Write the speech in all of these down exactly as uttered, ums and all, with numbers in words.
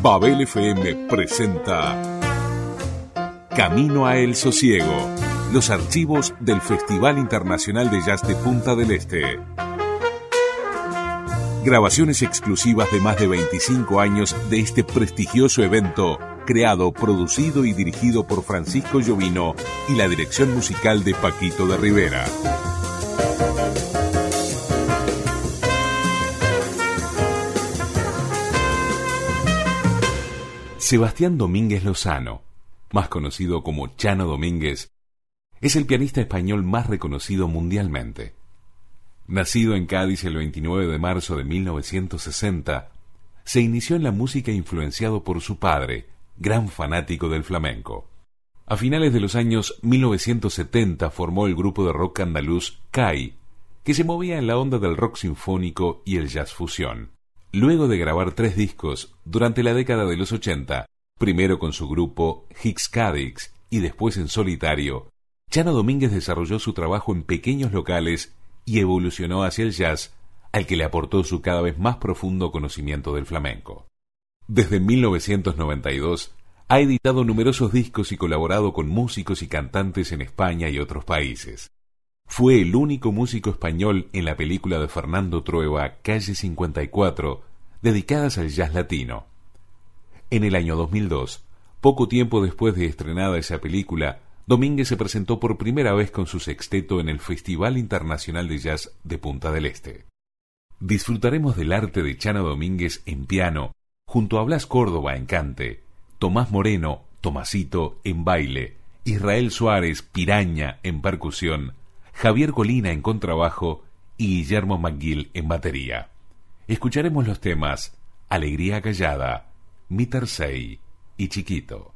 Babel F M presenta Camino a El Sosiego, los archivos del Festival Internacional de Jazz de Punta del Este. Grabaciones exclusivas de más de veinticinco años de este prestigioso evento, creado, producido y dirigido por Francisco Llovino y la dirección musical de Paquito de Rivera. Sebastián Domínguez Lozano, más conocido como Chano Domínguez, es el pianista español más reconocido mundialmente. Nacido en Cádiz el veintinueve de marzo de mil novecientos sesenta, se inició en la música influenciado por su padre, gran fanático del flamenco. A finales de los años mil novecientos setenta formó el grupo de rock andaluz C A I, que se movía en la onda del rock sinfónico y el jazz fusión. Luego de grabar tres discos durante la década de los ochenta, primero con su grupo Hicks Cadix y después en solitario, Chano Domínguez desarrolló su trabajo en pequeños locales y evolucionó hacia el jazz, al que le aportó su cada vez más profundo conocimiento del flamenco. Desde mil novecientos noventa y dos ha editado numerosos discos y colaborado con músicos y cantantes en España y otros países. Fue el único músico español en la película de Fernando Trueba, Calle cincuenta y cuatro, dedicadas al jazz latino. En el año dos mil dos, poco tiempo después de estrenada esa película, Domínguez se presentó por primera vez con su sexteto en el Festival Internacional de Jazz de Punta del Este. Disfrutaremos del arte de Chano Domínguez en piano, junto a Blas Córdoba en cante, Tomás Moreno, Tomasito, en baile, Israel Suárez, Piraña, en percusión, Javier Colina en contrabajo y Guillermo McGill en batería. Escucharemos los temas Alegría Callada, Mi Tercey y Chiquito.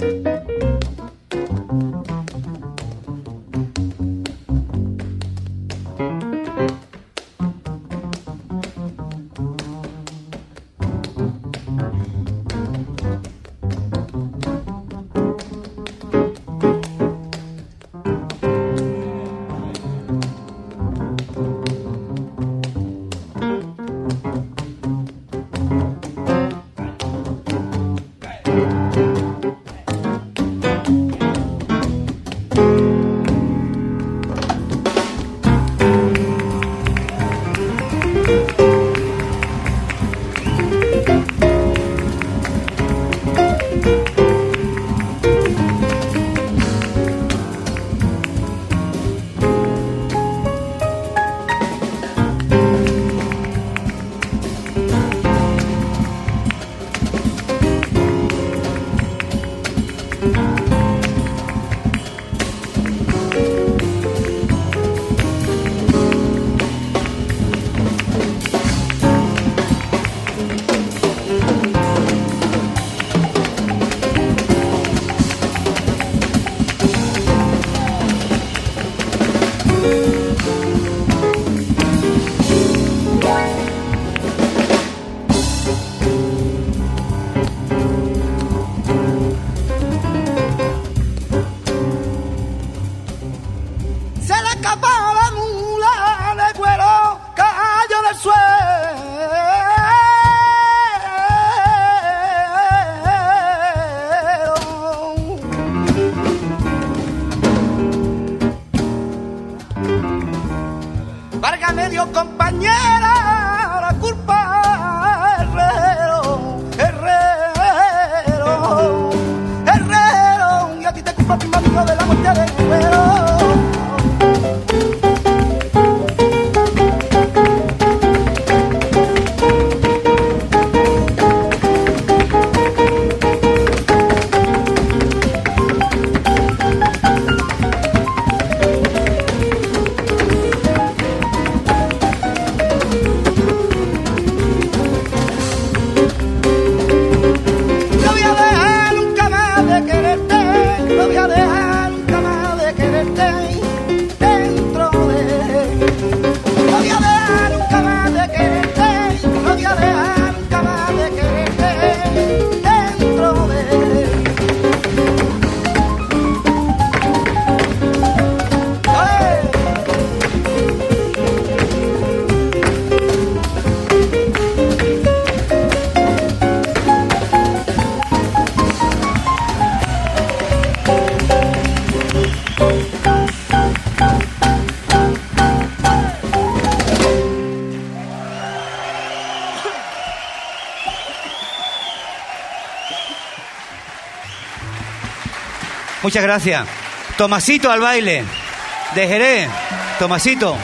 Muchas gracias. Tomasito al baile. De Jerez. Tomasito.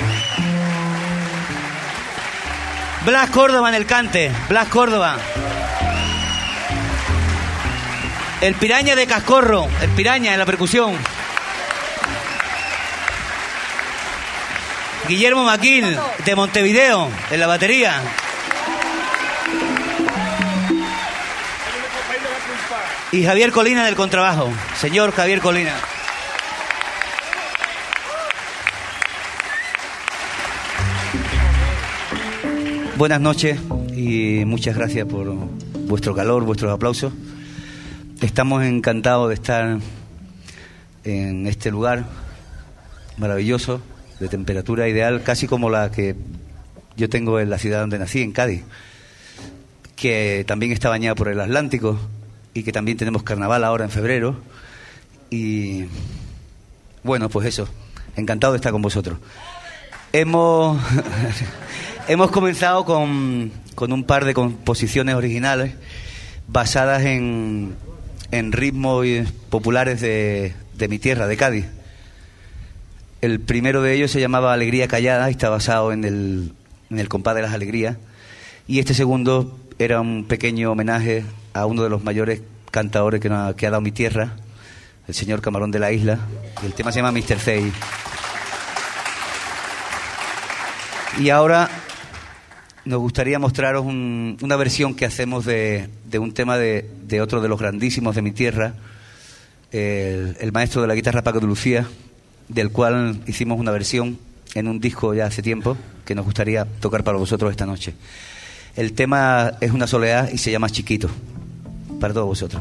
Blas Córdoba en el cante. Blas Córdoba. El Piraña de Cascorro. El Piraña en la percusión. Guillermo Maquil de Montevideo en la batería. Y Javier Colina del contrabajo. Señor Javier Colina. Buenas noches y muchas gracias por vuestro calor, vuestros aplausos. Estamos encantados de estar en este lugar maravilloso, de temperatura ideal, casi como la que yo tengo en la ciudad donde nací, en Cádiz, que también está bañada por el Atlántico y que también tenemos carnaval ahora en febrero. Y bueno, pues eso, encantado de estar con vosotros. Hemos, hemos comenzado con, con un par de composiciones originales basadas en, en ritmos populares de, de mi tierra, de Cádiz. El primero de ellos se llamaba Alegría Callada y está basado en el, en el compás de las alegrías. Y este segundo era un pequeño homenaje a uno de los mayores cantadores que, no, que ha dado mi tierra, el señor Camarón de la Isla. Y el tema se llama mister Cey. Y ahora nos gustaría mostraros un, una versión que hacemos de, de un tema de, de otro de los grandísimos de mi tierra, el, el maestro de la guitarra Paco de Lucía, del cual hicimos una versión en un disco ya hace tiempo que nos gustaría tocar para vosotros esta noche. El tema es una soleá y se llama Chiquito, para todos vosotros.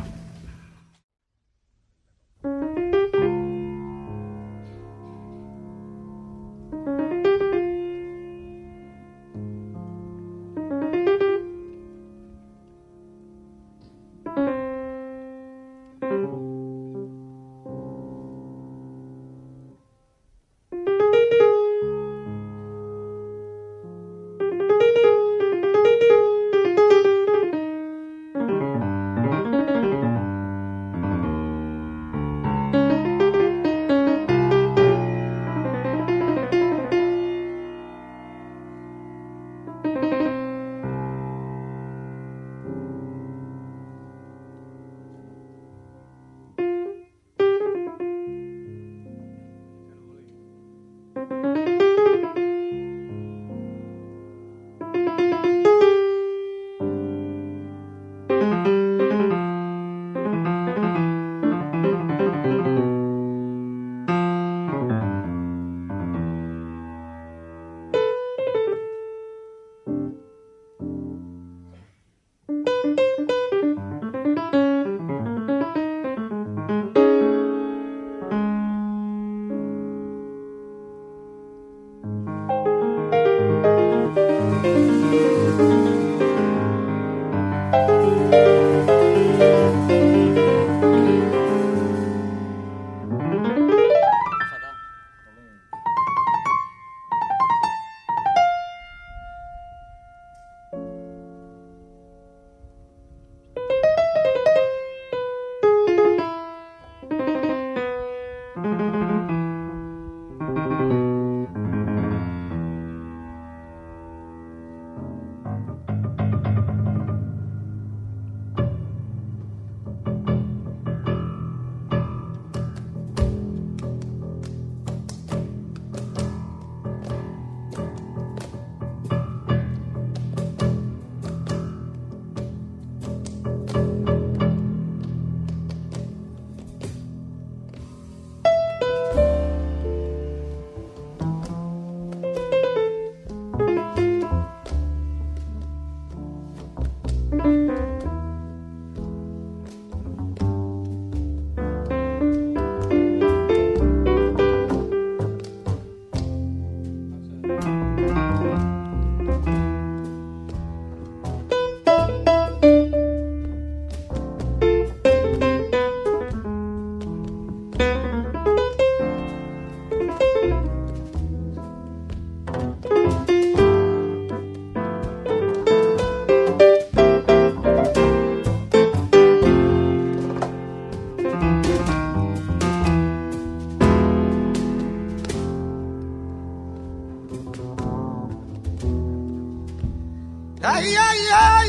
Ay, ay, ay,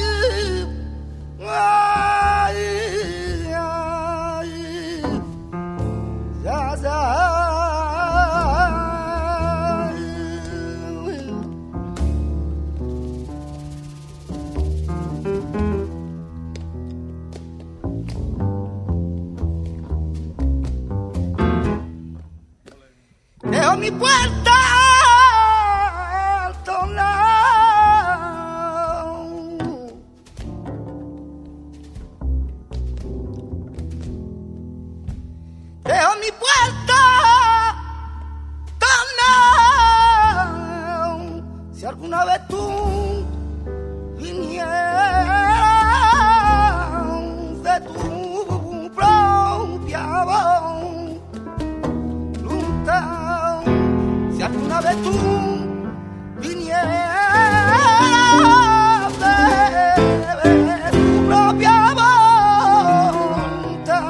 ay, ay, ya, ya, dejo mi puerta alguna vez tú vinieras de tu propia voluntad, si alguna vez tú vinieras de, de tu propia voluntad.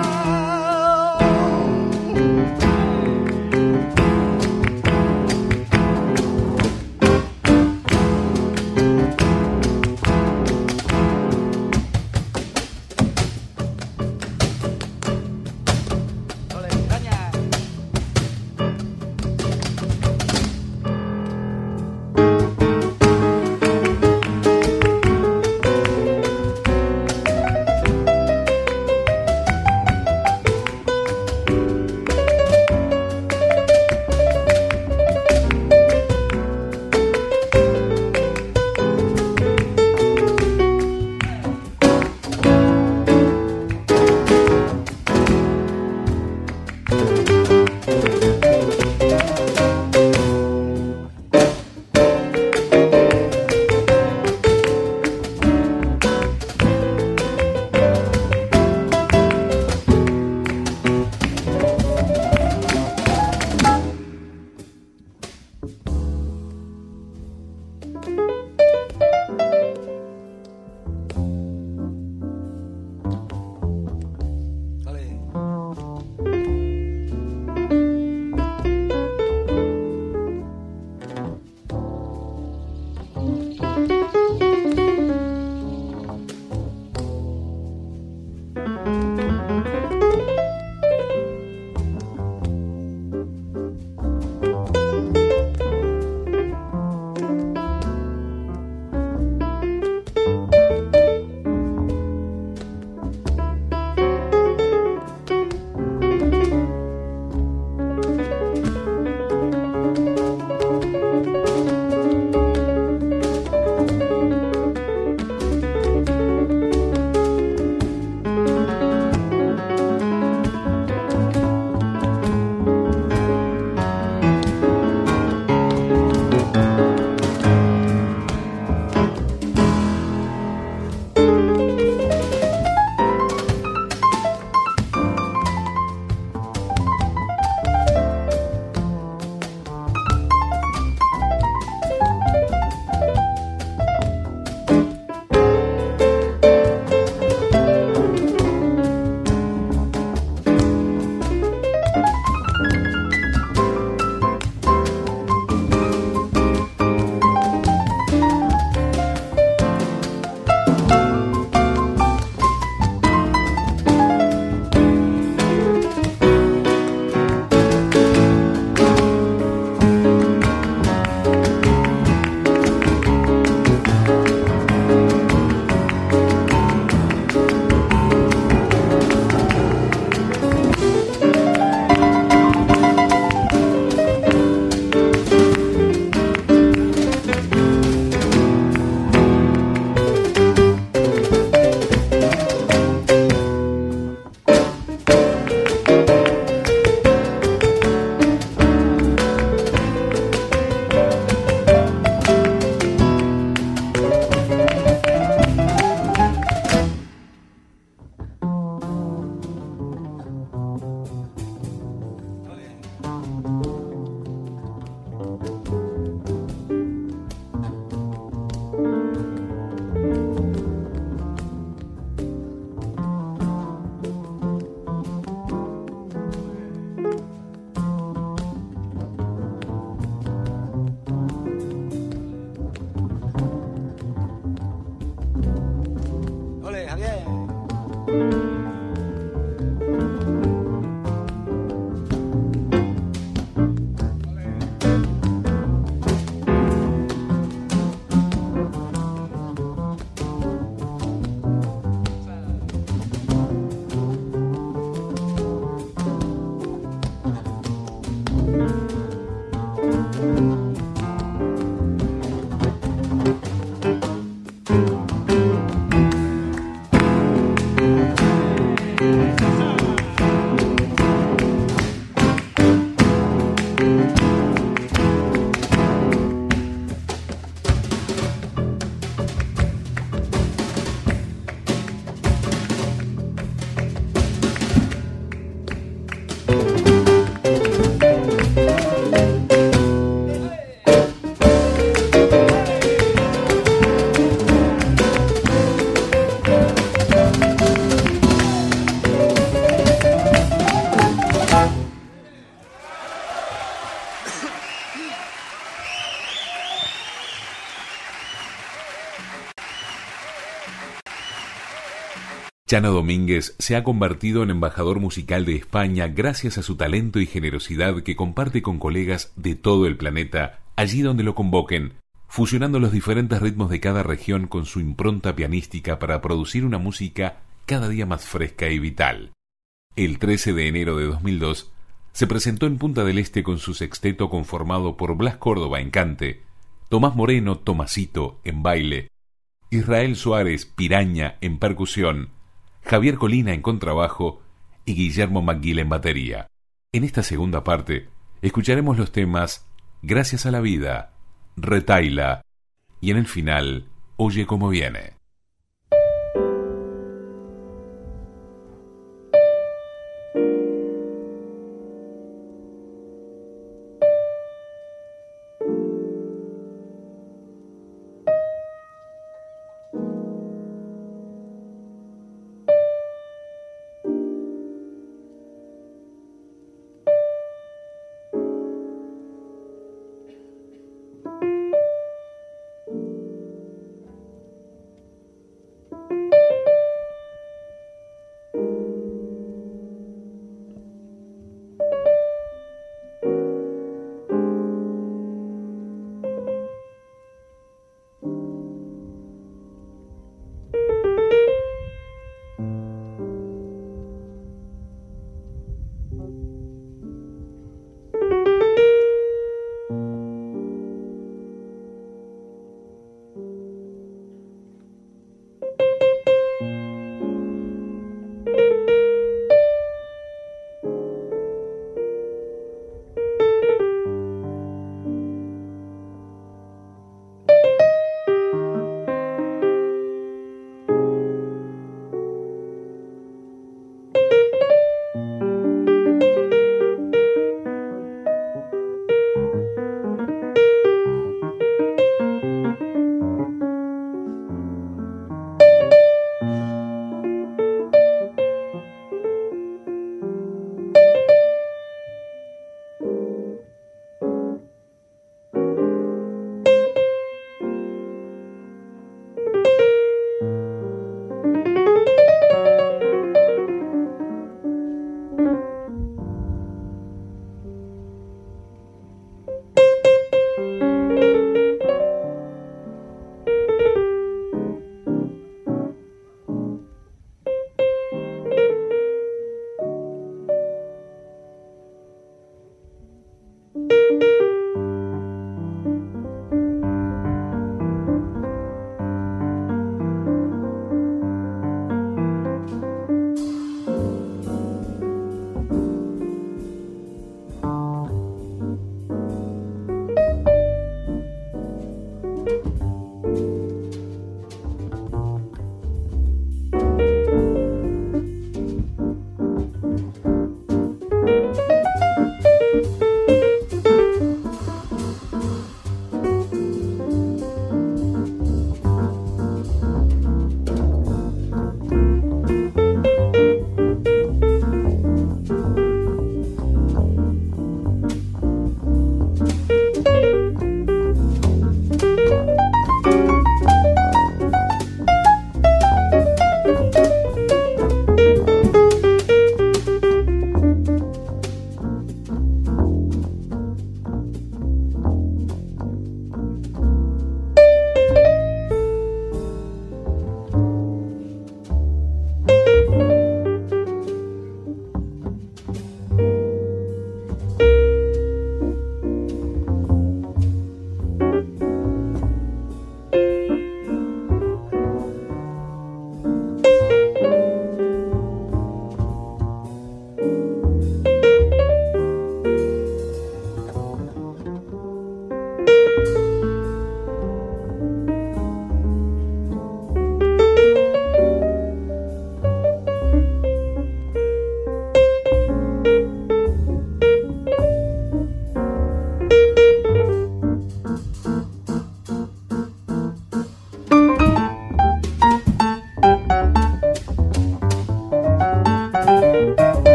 Chano Domínguez se ha convertido en embajador musical de España gracias a su talento y generosidad que comparte con colegas de todo el planeta allí donde lo convoquen, fusionando los diferentes ritmos de cada región con su impronta pianística para producir una música cada día más fresca y vital. El trece de enero de dos mil dos se presentó en Punta del Este con su sexteto conformado por Blas Córdoba en cante, Tomás Moreno, Tomasito, en baile, Israel Suárez, Piraña, en percusión, Javier Colina en contrabajo y Guillermo McGill en batería. En esta segunda parte escucharemos los temas Gracias a la vida, Retaila y en el final Oye cómo viene.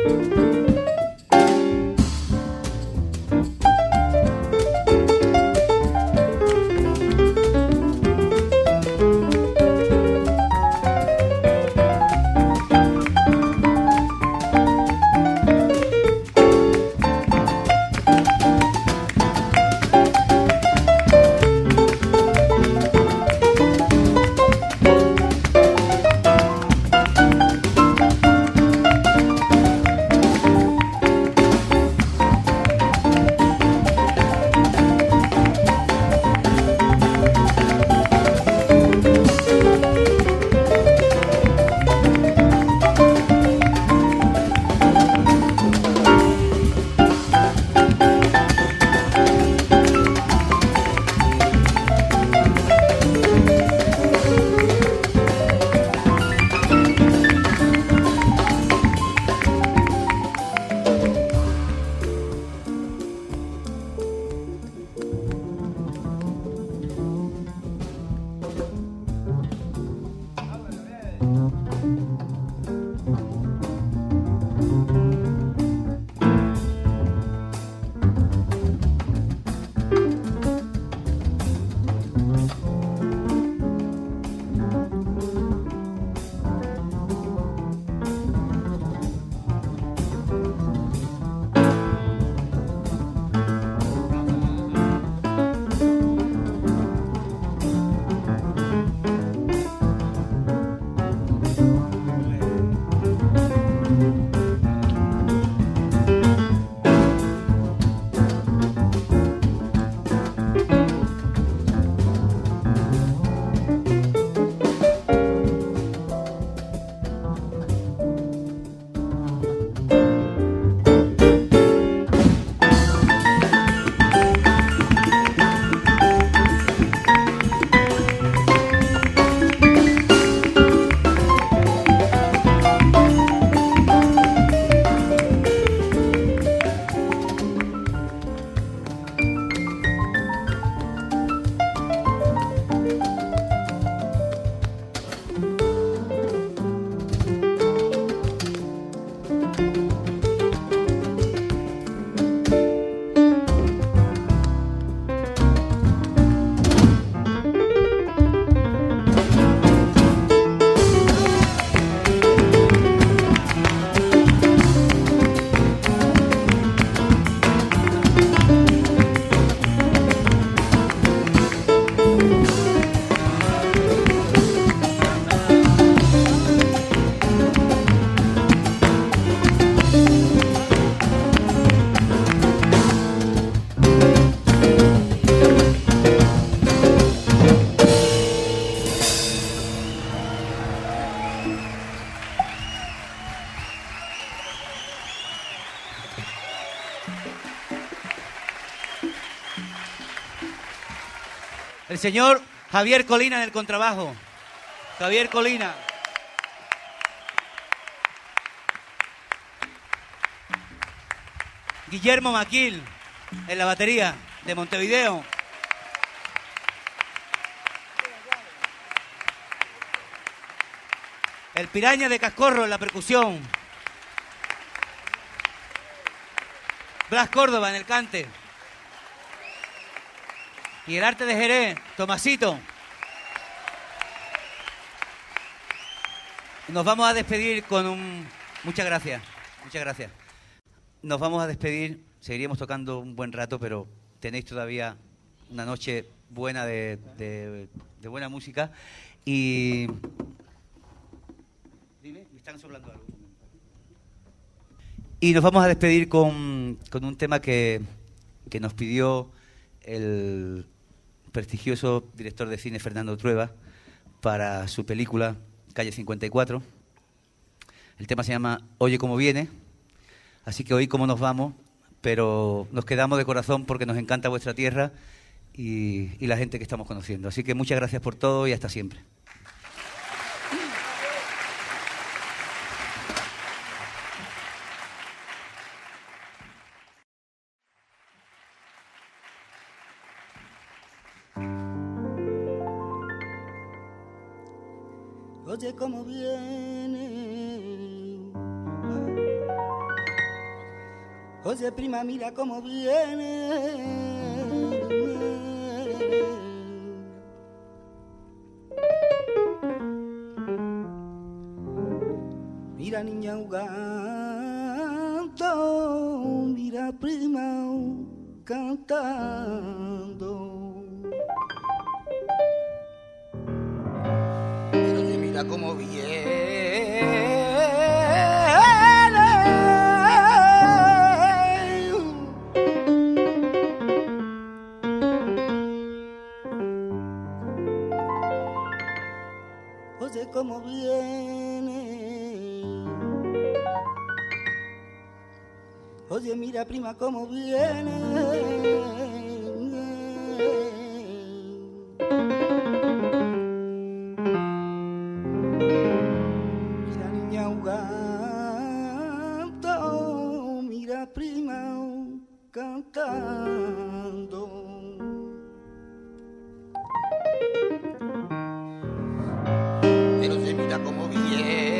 El señor Javier Colina en el contrabajo. Javier Colina. Guillermo Maquil en la batería de Montevideo. El Piraña de Cascorro en la percusión. Blas Córdoba en el cante. Y el arte de Jerez, Tomasito. Nos vamos a despedir con un... Muchas gracias, muchas gracias. Nos vamos a despedir, seguiríamos tocando un buen rato, pero tenéis todavía una noche buena de, de, de buena música. Y... Dime, me están soplando algo. Y nos vamos a despedir con, con un tema que, que nos pidió el prestigioso director de cine Fernando Trueba para su película Calle cincuenta y cuatro. El tema se llama Oye cómo viene, así que oí cómo nos vamos, pero nos quedamos de corazón porque nos encanta vuestra tierra y, y la gente que estamos conociendo. Así que muchas gracias por todo y hasta siempre. Oye cómo viene Oye, prima, mira cómo viene. Mira, niña, jugando. Mira, prima, cantando. Pero oye, mira cómo viene. Oye, cómo viene. Oye, mira, prima, cómo viene. Mira, niña, jugando. Mira, prima, cantando. Pero se mira cómo viene.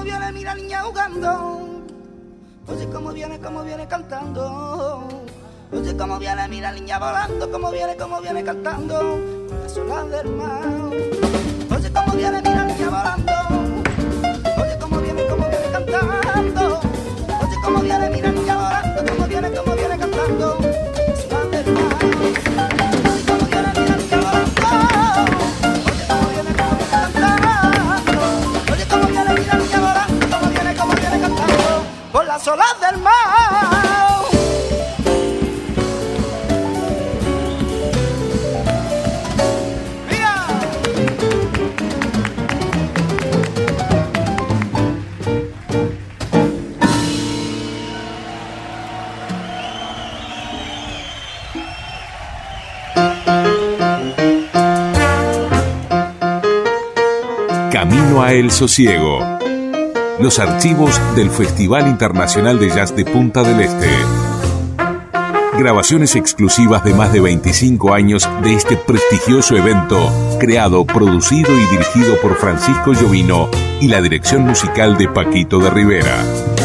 viene, mira niña jugando. Oye cómo viene, cómo viene cantando. Oye cómo viene, mira niña volando. Cómo viene, cómo viene cantando. Las olas del mar. Oye cómo viene, mira niña volando. Oye cómo viene, cómo viene cantando. Oye cómo viene, mira niña volando. Cómo viene, cómo viene cantando. Las olas del mar. Oye cómo viene, mira niña volando. Oye cómo viene, cómo viene cantando. Oye cómo viene, mira niña volando. Cómo viene, cómo viene cantando. Por las olas del mar. Camino a El Sosiego. Los archivos del Festival Internacional de Jazz de Punta del Este. Grabaciones exclusivas de más de veinticinco años de este prestigioso evento, creado, producido y dirigido por Francisco Llovino y la dirección musical de Paquito de Rivera.